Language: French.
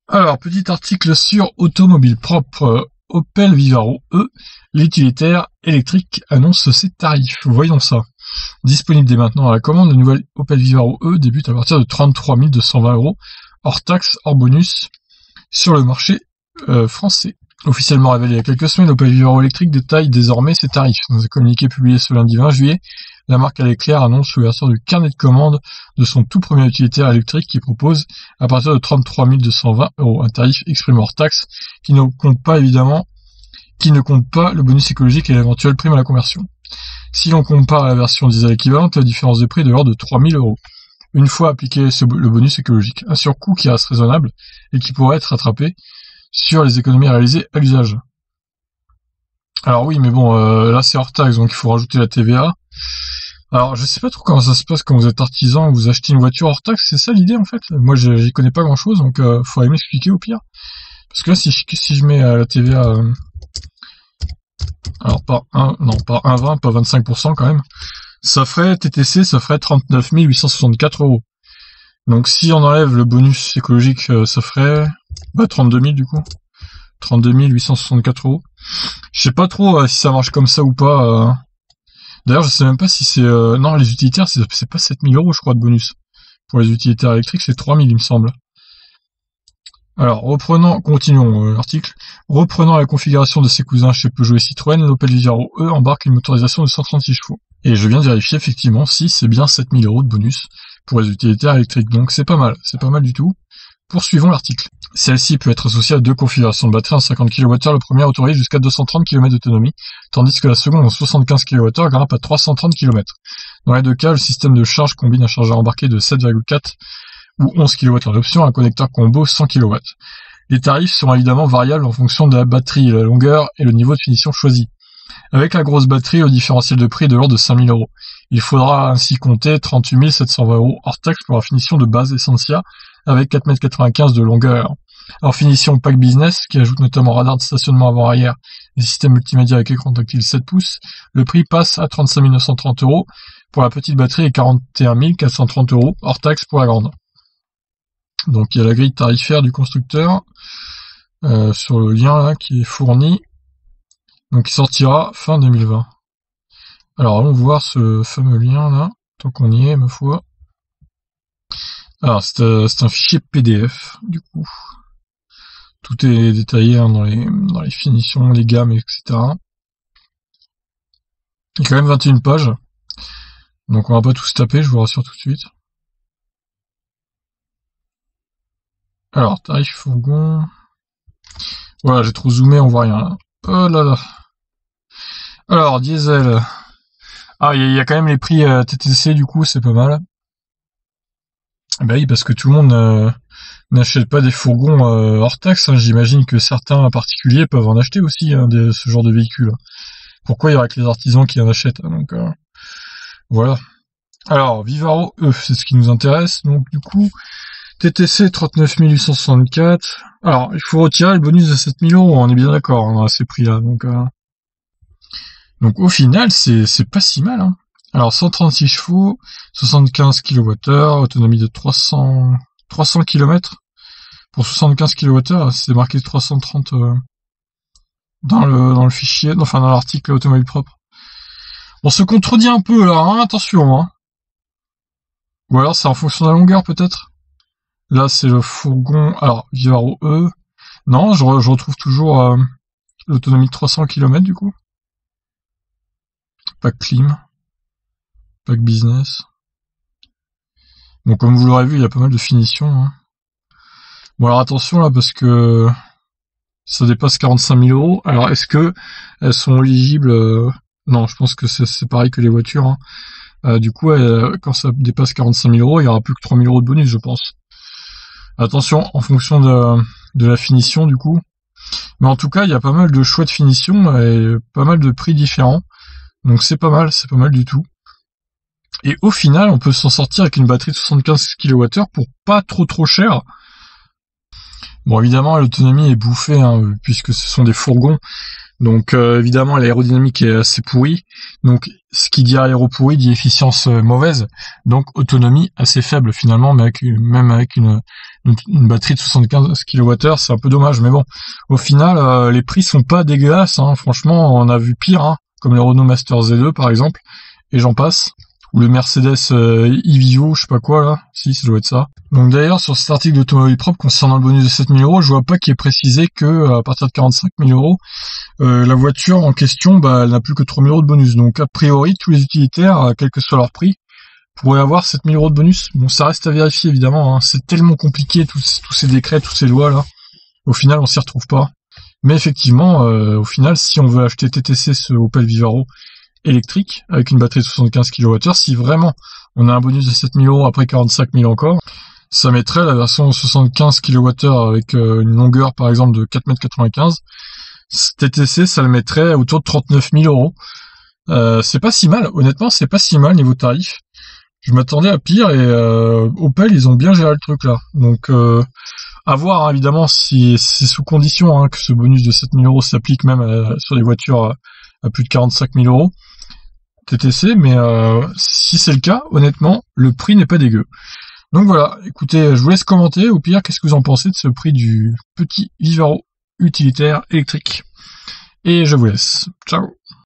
Alors, petit article sur Automobile Propre. Opel Vivaro E, l'utilitaire électrique annonce ses tarifs. Voyons ça. Disponible dès maintenant à la commande, le nouvel Opel Vivaro E débute à partir de 33 220 €, hors taxe, hors bonus, sur le marché français. Officiellement révélé il y a quelques semaines, Opel Vivaro électrique détaille désormais ses tarifs. Dans un communiqué publié ce lundi 20 juillet, la marque Leclerc annonce l'ouverture du carnet de commande de son tout premier utilitaire électrique qui propose à partir de 33 220 €, un tarif exprimé hors taxe qui ne compte pas le bonus écologique et l'éventuelle prime à la conversion. Si l'on compare à la version diesel équivalente, la différence de prix est de l'ordre de 3 000 €. Une fois appliqué le bonus écologique, un surcoût qui reste raisonnable et qui pourrait être rattrapé sur les économies réalisées à l'usage. Alors oui, mais bon, là c'est hors taxe, donc il faut rajouter la TVA. Alors je sais pas trop comment ça se passe quand vous êtes artisan, vous achetez une voiture hors taxe, c'est ça l'idée en fait. Moi j'y connais pas grand chose, donc faudrait m'expliquer au pire. Parce que là si je mets la TVA, alors pas 1,20, pas 25% quand même, ça ferait TTC, ça ferait 39 864 €. Donc si on enlève le bonus écologique, ça ferait 32 000 du coup. 32 864 €. Je sais pas trop si ça marche comme ça ou pas. D'ailleurs, je sais même pas si c'est... non, les utilitaires, c'est pas 7 000 € je crois de bonus. Pour les utilitaires électriques, c'est 3 000 il me semble. Alors, continuons l'article. Reprenant la configuration de ses cousins chez Peugeot et Citroën, l'Opel Vivaro E embarque une motorisation de 136 chevaux. Et je viens de vérifier effectivement si c'est bien 7 000 € de bonus pour les utilitaires électriques. Donc c'est pas mal du tout. Poursuivons l'article. Celle-ci peut être associée à deux configurations de batterie en 50 kWh. Le premier autorise jusqu'à 230 km d'autonomie, tandis que la seconde en 75 kWh grimpe à 330 km. Dans les deux cas, le système de charge combine un chargeur embarqué de 7,4 ou 11 kW en option, un connecteur combo 100 kW. Les tarifs seront évidemment variables en fonction de la batterie, la longueur et le niveau de finition choisi. Avec la grosse batterie, le différentiel de prix est de l'ordre de 5 000 €. Il faudra ainsi compter 38 720 € hors taxe pour la finition de base Essentia, avec 4,95 m de longueur. En finition Pack Business, qui ajoute notamment radar de stationnement avant-arrière et système multimédia avec écran tactile 7 pouces, le prix passe à 35 930 € pour la petite batterie et 41 430 € hors taxe pour la grande. Donc il y a la grille tarifaire du constructeur sur le lien là qui est fourni. Donc il sortira fin 2020. Alors allons voir ce fameux lien là, tant qu'on y est ma foi. Alors c'est un fichier PDF du coup. Tout est détaillé dans les finitions, les gammes, etc. Il y a quand même 21 pages. Donc on va pas tout se taper, je vous rassure tout de suite. Alors, tarif fourgon. Voilà, j'ai trop zoomé, on voit rien là. Oh là là. Alors, diesel. Ah, il y a quand même les prix TTC, du coup, c'est pas mal. Bah oui, parce que tout le monde n'achète pas des fourgons hors taxe. Hein. J'imagine que certains particuliers peuvent en acheter aussi, ce genre de véhicule. Pourquoi il y aurait que les artisans qui en achètent? Donc, voilà. Alors, Vivaro E, c'est ce qui nous intéresse. Donc, du coup, TTC 39 864. Alors, il faut retirer le bonus de 7 000 €, on est bien d'accord hein, à ces prix-là. Donc au final, c'est pas si mal. Hein. Alors, 136 chevaux, 75 kWh, autonomie de 300 km. Pour 75 kWh, c'est marqué 330 dans le fichier, enfin dans l'article Automobile Propre. On se contredit un peu là, hein, attention. Hein. Ou alors c'est en fonction de la longueur peut-être. Là, c'est le fourgon. Alors, Vivaro E. Non, je retrouve toujours l'autonomie de 300 km du coup. Pack Clim. Pack Business. Bon, comme vous l'aurez vu, il y a pas mal de finitions. Hein. Bon, alors attention là, parce que ça dépasse 45 000 €. Alors, est-ce que elles sont éligibles Non, je pense que c'est pareil que les voitures. Hein. Du coup, quand ça dépasse 45 000 €, il y aura plus que 3 000 € de bonus, je pense. Attention, en fonction de la finition du coup. Mais en tout cas, il y a pas mal de choix de finition et pas mal de prix différents. Donc c'est pas mal du tout. Et au final, on peut s'en sortir avec une batterie de 75 kWh pour pas trop cher. Bon, évidemment, l'autonomie est bouffée, hein, puisque ce sont des fourgons. Donc évidemment, l'aérodynamique est assez pourrie. Donc ce qui dit aéro pourri dit efficience mauvaise. Donc autonomie assez faible finalement, mais même avec une une batterie de 75 kWh, c'est un peu dommage, mais bon, au final, les prix sont pas dégueulasses, hein. Franchement, on a vu pire, hein, comme le Renault Master Z2 par exemple, et j'en passe, ou le Mercedes e-Vivo, je sais pas quoi là, si, ça doit être ça. Donc d'ailleurs, sur cet article d'Automobile Propre concernant le bonus de 7 000 euros, je vois pas qu'il est précisé que à partir de 45 000 euros, la voiture en question, bah, elle n'a plus que 3 000 euros de bonus. Donc a priori, tous les utilitaires, quel que soit leur prix, pourraient avoir 7 000 euros de bonus. Bon, ça reste à vérifier évidemment, hein. C'est tellement compliqué, tous ces décrets, toutes ces lois là. Au final, on s'y retrouve pas. Mais effectivement, au final, si on veut acheter TTC ce Opel Vivaro électrique, avec une batterie de 75 kWh, si vraiment on a un bonus de 7 000 euros après 45 000 encore, ça mettrait la version 75 kWh avec une longueur par exemple de 4,95 m. TTC, ça le mettrait autour de 39 000 euros. C'est pas si mal, honnêtement, c'est pas si mal niveau tarif. Je m'attendais à pire et Opel, ils ont bien géré le truc là. Donc à voir, hein, évidemment, si c'est sous condition, hein, que ce bonus de 7 000 euros s'applique même sur des voitures à plus de 45 000 euros TTC, mais si c'est le cas, honnêtement, le prix n'est pas dégueu. Donc voilà, écoutez, je vous laisse commenter, au pire, qu'est-ce que vous en pensez de ce prix du petit Vivaro utilitaire électrique. Et je vous laisse. Ciao.